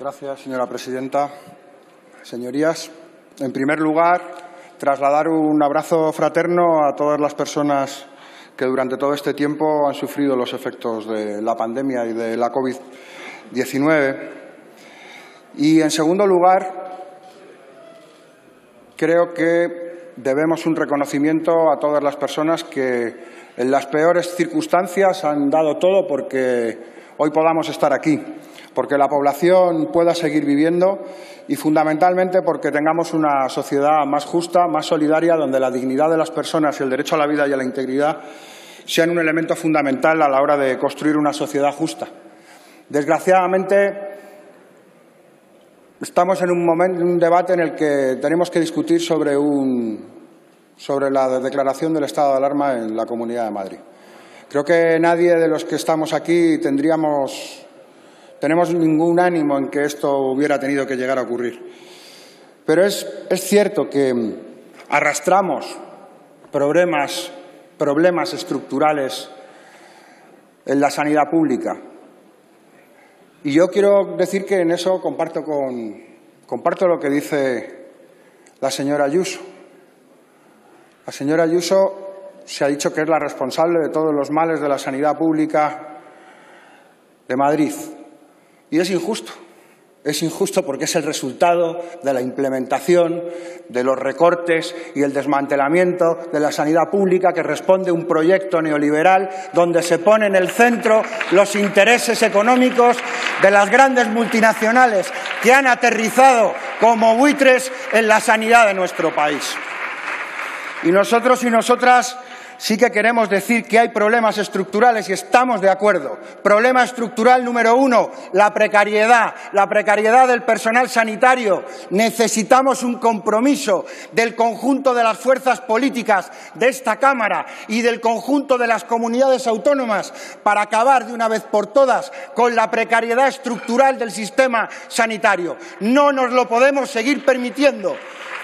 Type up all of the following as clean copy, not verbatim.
Gracias, señora presidenta. Señorías, en primer lugar, trasladar un abrazo fraterno a todas las personas que durante todo este tiempo han sufrido los efectos de la pandemia y de la COVID-19. Y, en segundo lugar, creo que debemos un reconocimiento a todas las personas que en las peores circunstancias han dado todo porque hoy podamos estar aquí, porque la población pueda seguir viviendo y, fundamentalmente, porque tengamos una sociedad más justa, más solidaria, donde la dignidad de las personas y el derecho a la vida y a la integridad sean un elemento fundamental a la hora de construir una sociedad justa. Desgraciadamente, estamos en un debate en el que tenemos que discutir sobre la declaración del estado de alarma en la Comunidad de Madrid. Creo que nadie de los que estamos aquí tenemos ningún ánimo en que esto hubiera tenido que llegar a ocurrir. Pero es cierto que arrastramos problemas estructurales en la sanidad pública. Y yo quiero decir que en eso comparto lo que dice la señora Ayuso. La señora Ayuso se ha dicho que es la responsable de todos los males de la sanidad pública de Madrid. Y es injusto. Es injusto porque es el resultado de la implementación de los recortes y el desmantelamiento de la sanidad pública, que responde a un proyecto neoliberal donde se ponen en el centro los intereses económicos de las grandes multinacionales que han aterrizado como buitres en la sanidad de nuestro país. Y nosotros y nosotras sí que queremos decir que hay problemas estructurales y estamos de acuerdo. Problema estructural número 1, la precariedad del personal sanitario. Necesitamos un compromiso del conjunto de las fuerzas políticas de esta Cámara y del conjunto de las comunidades autónomas para acabar de una vez por todas con la precariedad estructural del sistema sanitario. No nos lo podemos seguir permitiendo.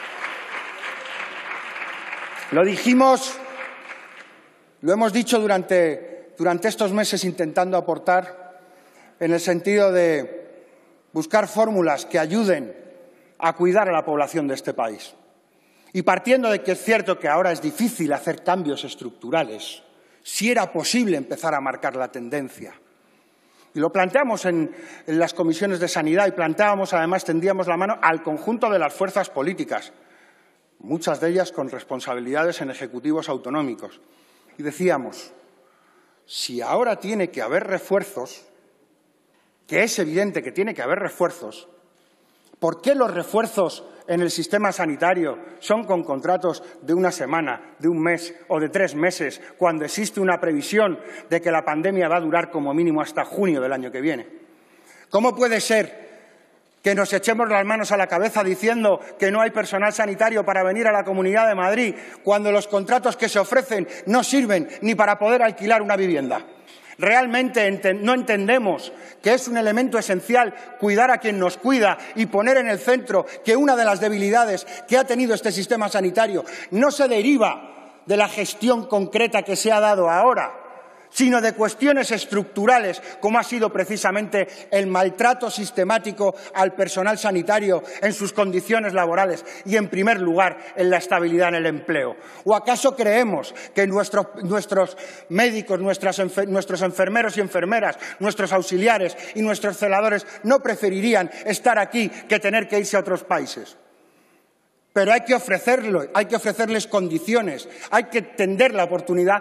Lo hemos dicho durante estos meses, intentando aportar en el sentido de buscar fórmulas que ayuden a cuidar a la población de este país. Y partiendo de que es cierto que ahora es difícil hacer cambios estructurales, sí era posible empezar a marcar la tendencia. Y lo planteamos en las comisiones de sanidad y planteábamos, además, tendíamos la mano al conjunto de las fuerzas políticas, muchas de ellas con responsabilidades en ejecutivos autonómicos. Y decíamos, si ahora tiene que haber refuerzos, que es evidente que tiene que haber refuerzos, ¿por qué los refuerzos en el sistema sanitario son con contratos de una semana, de un mes o de 3 meses, cuando existe una previsión de que la pandemia va a durar como mínimo hasta junio del año que viene? ¿Cómo puede ser que nos echemos las manos a la cabeza diciendo que no hay personal sanitario para venir a la Comunidad de Madrid cuando los contratos que se ofrecen no sirven ni para poder alquilar una vivienda? Realmente no entendemos que es un elemento esencial cuidar a quien nos cuida y poner en el centro que una de las debilidades que ha tenido este sistema sanitario no se deriva de la gestión concreta que se ha dado ahora, sino de cuestiones estructurales, como ha sido precisamente el maltrato sistemático al personal sanitario en sus condiciones laborales y, en primer lugar, en la estabilidad en el empleo. ¿O acaso creemos que nuestros médicos, nuestros enfermeros y enfermeras, nuestros auxiliares y nuestros celadores no preferirían estar aquí que tener que irse a otros países? Pero hay que ofrecerles condiciones, hay que darles la oportunidad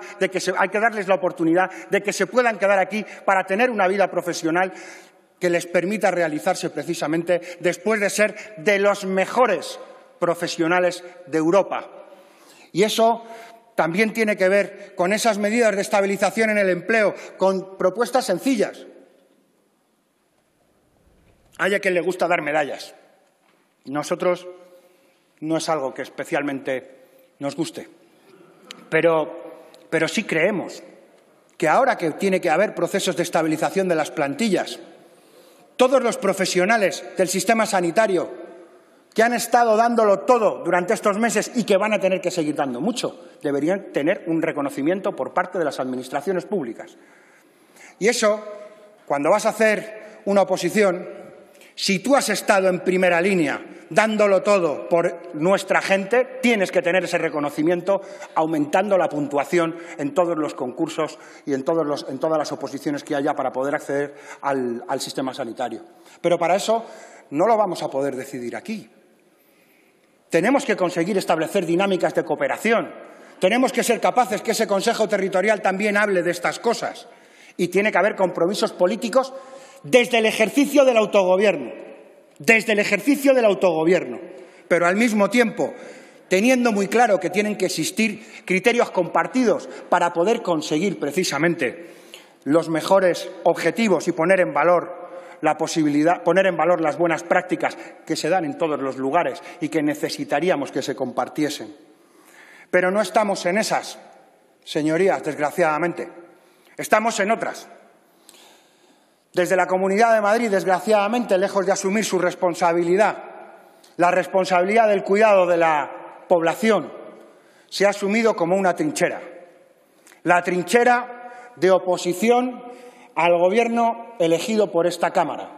de que se puedan quedar aquí para tener una vida profesional que les permita realizarse precisamente después de ser de los mejores profesionales de Europa. Y eso también tiene que ver con esas medidas de estabilización en el empleo, con propuestas sencillas. Hay a quien le gusta dar medallas. Nosotros no es algo que especialmente nos guste, pero sí creemos que ahora que tiene que haber procesos de estabilización de las plantillas, todos los profesionales del sistema sanitario que han estado dándolo todo durante estos meses y que van a tener que seguir dando mucho, deberían tener un reconocimiento por parte de las administraciones públicas. Y eso, cuando vas a hacer una oposición, Si tú has estado en primera línea dándolo todo por nuestra gente, tienes que tener ese reconocimiento aumentando la puntuación en todos los concursos y en todas las oposiciones que haya para poder acceder al sistema sanitario. Pero para eso no lo vamos a poder decidir aquí. Tenemos que conseguir establecer dinámicas de cooperación. Tenemos que ser capaces que ese Consejo Territorial también hable de estas cosas. Y tiene que haber compromisos políticos desde el ejercicio del autogobierno. Desde el ejercicio del autogobierno. Pero al mismo tiempo, teniendo muy claro que tienen que existir criterios compartidos para poder conseguir precisamente los mejores objetivos y poner en valor poner en valor las buenas prácticas que se dan en todos los lugares y que necesitaríamos que se compartiesen. Pero no estamos en esas, señorías, desgraciadamente. Estamos en otras. Desde la Comunidad de Madrid, desgraciadamente, lejos de asumir su responsabilidad, la responsabilidad del cuidado de la población, se ha asumido como una trinchera. La trinchera de oposición al Gobierno elegido por esta Cámara.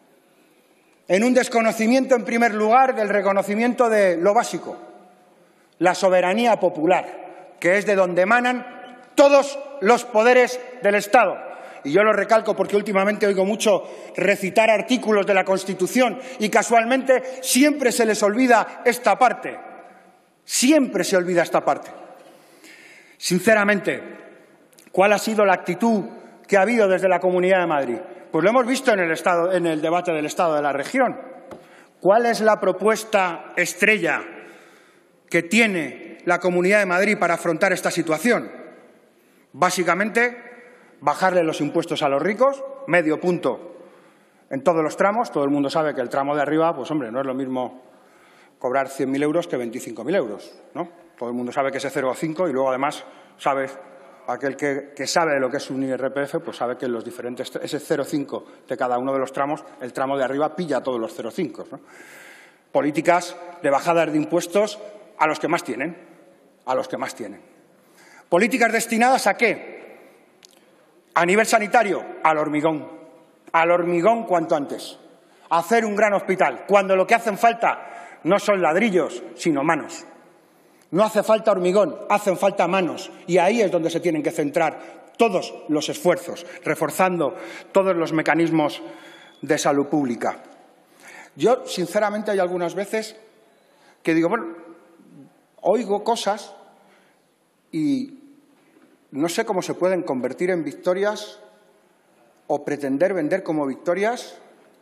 En un desconocimiento, en primer lugar, del reconocimiento de lo básico, la soberanía popular, que es de donde emanan todos los poderes del Estado. Y yo lo recalco porque últimamente oigo mucho recitar artículos de la Constitución y casualmente siempre se les olvida esta parte. Siempre se olvida esta parte. Sinceramente, ¿cuál ha sido la actitud que ha habido desde la Comunidad de Madrid? Pues lo hemos visto en el debate del Estado de la región. ¿Cuál es la propuesta estrella que tiene la Comunidad de Madrid para afrontar esta situación? Básicamente, bajarle los impuestos a los ricos, medio punto en todos los tramos. Todo el mundo sabe que el tramo de arriba, pues hombre, no es lo mismo cobrar 100.000 euros que 25.000 euros, ¿no? Todo el mundo sabe que ese 0,5 y luego además sabes, aquel que sabe de lo que es un IRPF, pues sabe que los diferentes, ese 0,5 de cada uno de los tramos, el tramo de arriba pilla todos los 0,5, ¿no? Políticas de bajadas de impuestos a los que más tienen, a los que más tienen. ¿Políticas destinadas a qué? A nivel sanitario, al hormigón cuanto antes. A hacer un gran hospital, cuando lo que hacen falta no son ladrillos, sino manos. No hace falta hormigón, hacen falta manos. Y ahí es donde se tienen que centrar todos los esfuerzos, reforzando todos los mecanismos de salud pública. Yo, sinceramente, hay algunas veces que digo, bueno, oigo cosas y no sé cómo se pueden convertir en victorias o pretender vender como victorias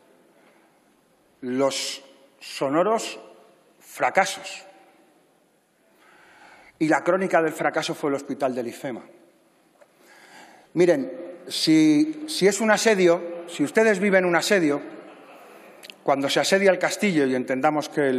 los sonoros fracasos. Y la crónica del fracaso fue el hospital del IFEMA. Miren, si es un asedio, si ustedes viven un asedio, cuando se asedia el castillo y entendamos que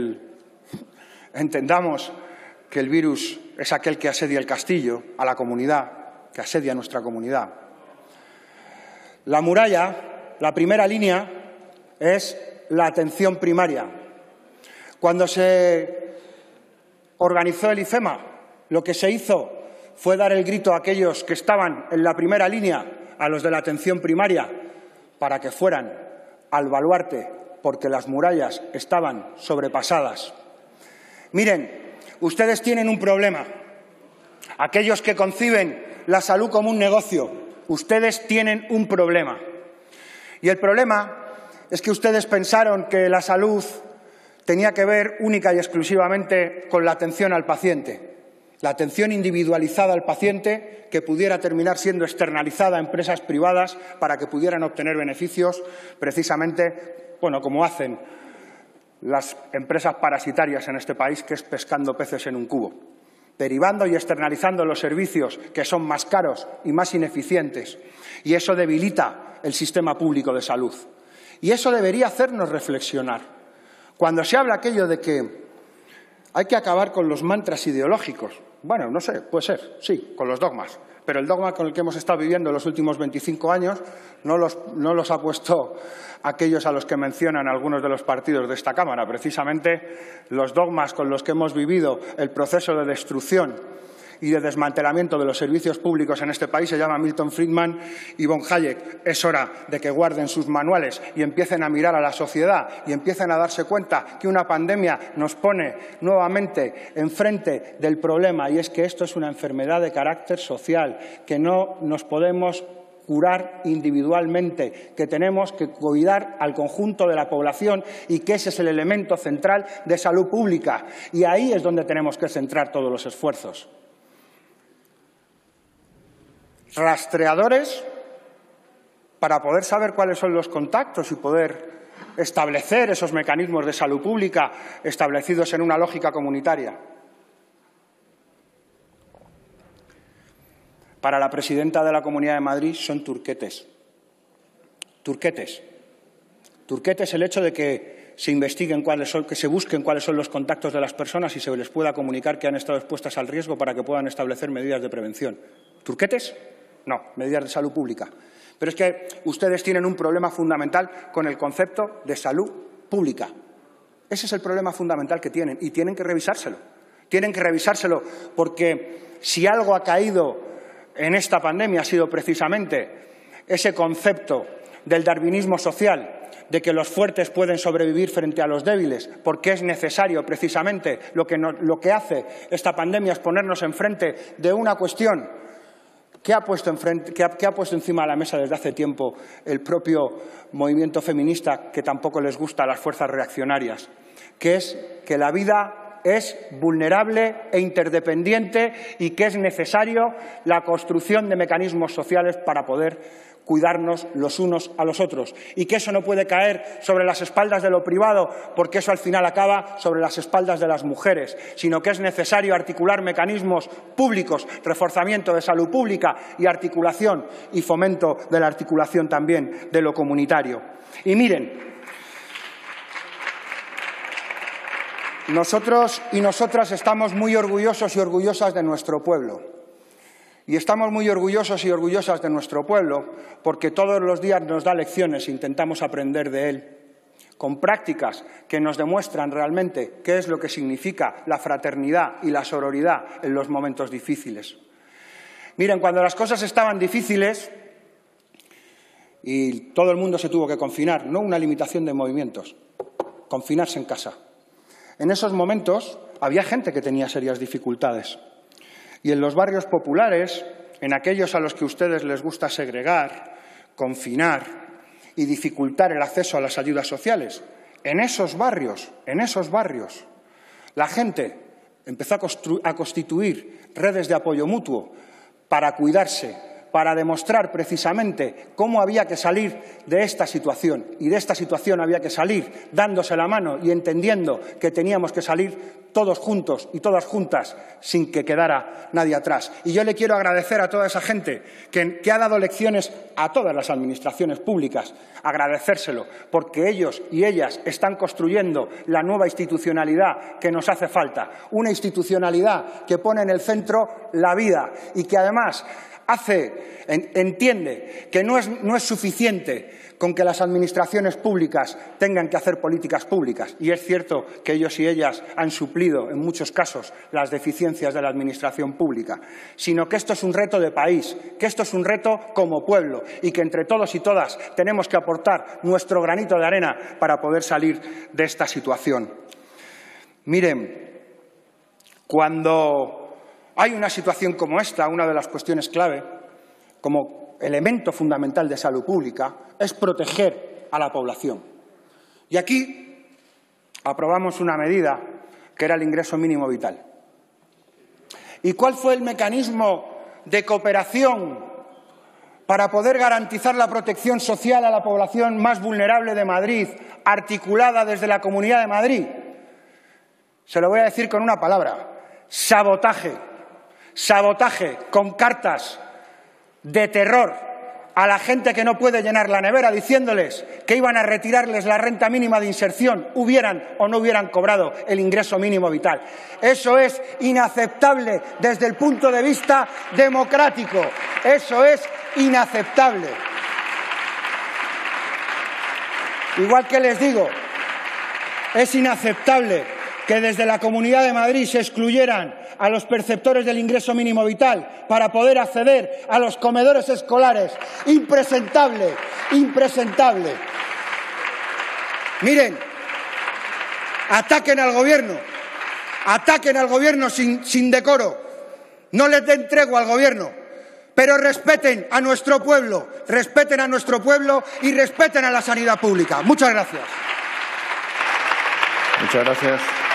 el virus es aquel que asedia el castillo, a la comunidad, que asedia nuestra comunidad. La muralla, la primera línea, es la atención primaria. Cuando se organizó el IFEMA, lo que se hizo fue dar el grito a aquellos que estaban en la primera línea, a los de la atención primaria, para que fueran al baluarte, porque las murallas estaban sobrepasadas. Miren, ustedes tienen un problema. Aquellos que conciben la salud como un negocio, ustedes tienen un problema. Y el problema es que ustedes pensaron que la salud tenía que ver única y exclusivamente con la atención al paciente. La atención individualizada al paciente que pudiera terminar siendo externalizada a empresas privadas para que pudieran obtener beneficios precisamente, bueno, como hacen las empresas parasitarias en este país, que es pescando peces en un cubo, derivando y externalizando los servicios que son más caros y más ineficientes. Y eso debilita el sistema público de salud. Y eso debería hacernos reflexionar. Cuando se habla aquello de que hay que acabar con los mantras ideológicos, bueno, no sé, puede ser, sí, con los dogmas, pero el dogma con el que hemos estado viviendo los últimos 25 años no los ha puesto aquellos a los que mencionan algunos de los partidos de esta Cámara. Precisamente los dogmas con los que hemos vivido el proceso de destrucción y de desmantelamiento de los servicios públicos en este país se llama Milton Friedman y von Hayek. Es hora de que guarden sus manuales y empiecen a mirar a la sociedad y empiecen a darse cuenta que una pandemia nos pone nuevamente enfrente del problema, y es que esto es una enfermedad de carácter social, que no nos podemos curar individualmente, que tenemos que cuidar al conjunto de la población y que ese es el elemento central de salud pública. Y ahí es donde tenemos que centrar todos los esfuerzos. Rastreadores para poder saber cuáles son los contactos y poder establecer esos mecanismos de salud pública establecidos en una lógica comunitaria. Para la presidenta de la Comunidad de Madrid son turquetes. Turquetes. Turquetes el hecho de que se investiguen que se busquen cuáles son los contactos de las personas y se les pueda comunicar que han estado expuestas al riesgo para que puedan establecer medidas de prevención. ¿Turquetes? No, medidas de salud pública. Pero es que ustedes tienen un problema fundamental con el concepto de salud pública. Ese es el problema fundamental que tienen y tienen que revisárselo. Tienen que revisárselo porque si algo ha caído en esta pandemia ha sido precisamente ese concepto del darwinismo social, de que los fuertes pueden sobrevivir frente a los débiles, porque es necesario precisamente lo que hace esta pandemia es ponernos enfrente de una cuestión que ha puesto encima de la mesa desde hace tiempo el propio movimiento feminista, que tampoco les gusta a las fuerzas reaccionarias, que es que la vida es vulnerable e interdependiente y que es necesario la construcción de mecanismos sociales para poder cuidarnos los unos a los otros y que eso no puede caer sobre las espaldas de lo privado porque eso al final acaba sobre las espaldas de las mujeres, sino que es necesario articular mecanismos públicos, reforzamiento de salud pública y articulación y fomento de la articulación también de lo comunitario. Y miren, nosotros y nosotras estamos muy orgullosos y orgullosas de nuestro pueblo. Y estamos muy orgullosos y orgullosas de nuestro pueblo porque todos los días nos da lecciones e intentamos aprender de él, con prácticas que nos demuestran realmente qué es lo que significa la fraternidad y la sororidad en los momentos difíciles. Miren, cuando las cosas estaban difíciles y todo el mundo se tuvo que confinar, no una limitación de movimientos, confinarse en casa. En esos momentos había gente que tenía serias dificultades. Y en los barrios populares, en aquellos a los que a ustedes les gusta segregar, confinar y dificultar el acceso a las ayudas sociales, en esos barrios, la gente empezó a constituir redes de apoyo mutuo para cuidarse, para demostrar precisamente cómo había que salir de esta situación. Y de esta situación había que salir dándose la mano y entendiendo que teníamos que salir todos juntos y todas juntas sin que quedara nadie atrás. Y yo le quiero agradecer a toda esa gente que ha dado lecciones a todas las administraciones públicas, agradecérselo, porque ellos y ellas están construyendo la nueva institucionalidad que nos hace falta. Una institucionalidad que pone en el centro la vida y que además entiende que no es suficiente con que las administraciones públicas tengan que hacer políticas públicas. Y es cierto que ellos y ellas han suplido, en muchos casos, las deficiencias de la administración pública, sino que esto es un reto de país, que esto es un reto como pueblo y que entre todos y todas tenemos que aportar nuestro granito de arena para poder salir de esta situación. Miren, cuando hay una situación como esta, una de las cuestiones clave, como elemento fundamental de salud pública, es proteger a la población. Y aquí aprobamos una medida que era el ingreso mínimo vital. ¿Y cuál fue el mecanismo de cooperación para poder garantizar la protección social a la población más vulnerable de Madrid, articulada desde la Comunidad de Madrid? Se lo voy a decir con una palabra: sabotaje. Sabotaje con cartas de terror a la gente que no puede llenar la nevera, diciéndoles que iban a retirarles la renta mínima de inserción, hubieran o no hubieran cobrado el ingreso mínimo vital. Eso es inaceptable desde el punto de vista democrático. Eso es inaceptable. Igual que les digo, es inaceptable que desde la Comunidad de Madrid se excluyeran a los perceptores del ingreso mínimo vital para poder acceder a los comedores escolares. Impresentable, impresentable. Miren, ataquen al Gobierno sin decoro. No les den tregua al Gobierno, pero respeten a nuestro pueblo y respeten a la sanidad pública. Muchas gracias. Muchas gracias.